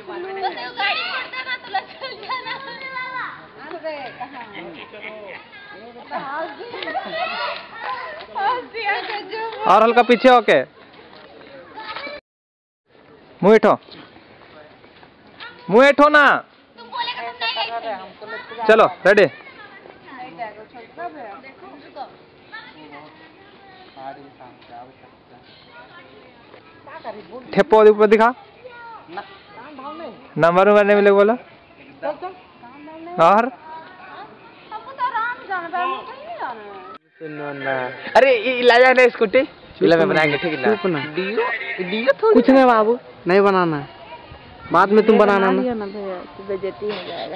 और हल्का पीछे होके मुँह एठो ना। चलो रेडी। ठेपो ऊपर दिखा। नंबर नहीं मिले बोला। और अरे लाया ना स्कूटी चूल्हा में बनाएंगे, ठीक है ना? डियो कुछ नहीं बाबू, नहीं बनाना, बाद में तुम बनाना ना। बेइज्जती हो जाएगा।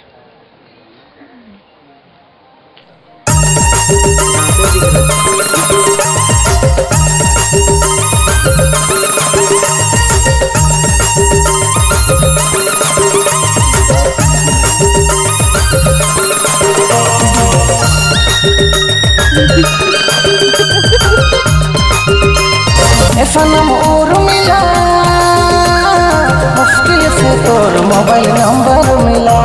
सनम और मिला मुश्किल से तोर मोबाइल नंबर मिला।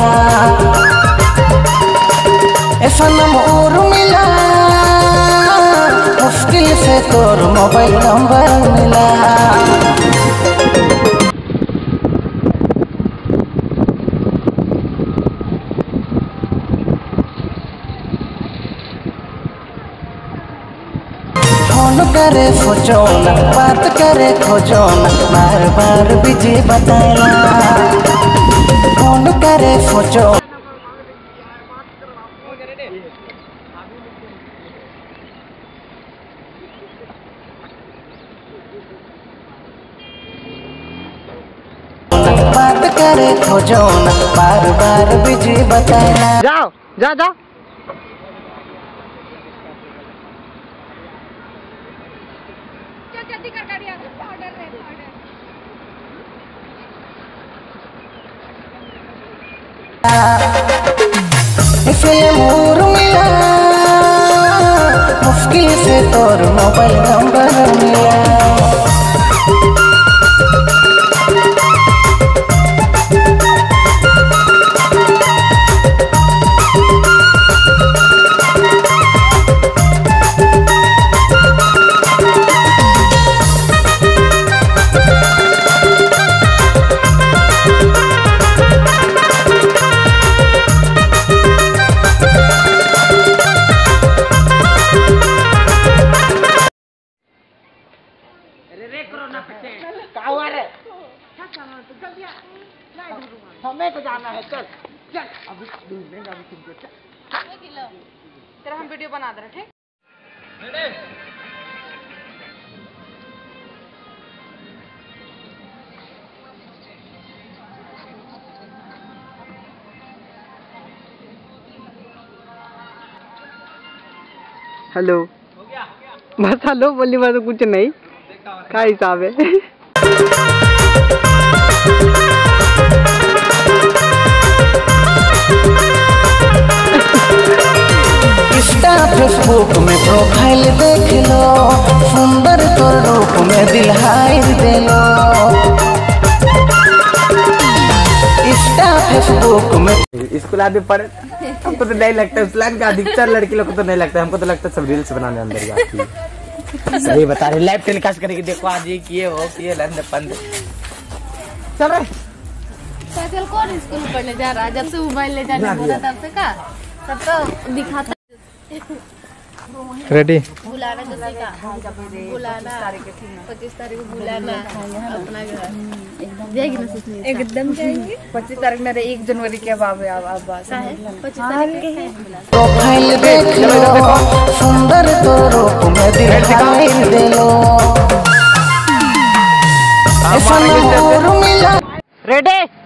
सनम और मिला मुश्किल से तोर मोबाइल नंबर मिला। फोन करे सोचो ना, बात करे खोजो ना, बार बार बिजी बताना। फोन करे सोचो बात करे खोजो ना, बार बार बिजी बताना। जाओ जा जा। जल्दी कर गाड़ी ऑर्डर है इसलिए मोर मिला मुश्किल से तोर मोबाइल नंबर मिला। हमें तो जाना है, चल चल अभी ढूंढेंगे अभी तुमको। चल तेरा हम वीडियो बना दे रहे, ठीक? हेलो बस हेलो बोली, बस कुछ नहीं, क्या हिसाब है? इंस्टा फेसबुक में प्रोफाइल देख लो, सुंदर तो रूप में दिल हाय दे लो। इंस्टा फेसबुक में स्कूल आदमी पढ़े, हमको तो नहीं लगता, स्कूल का अधिकतर लड़की लोग को तो नहीं लगता, हमको तो लगता है सब रील्स बनाने अंदर जाती है। सही बता रहे, लाइव टेलीकास्ट करेंगे, देखो आज ये किए वो किए लंदे पंदे। चल रहे साइकिल कौन स्कूल पढ़ने जा रहा है? जब से मोबाइल ले जाने बोला तब से का तब तो दिखाता। रेडी। बुलाना किसी का, बुलाना 25 तारीख को बुलाना अपना घर जाएगी ना सुषमा, एकदम जाएगी। 25 तारीख मेरे 1 जनवरी के बाद है। 25 तारीख के प्रोफाइल देख लो, सुंदर तो रूप में दिल हाय दे लो। ऐसा मिला रेडी।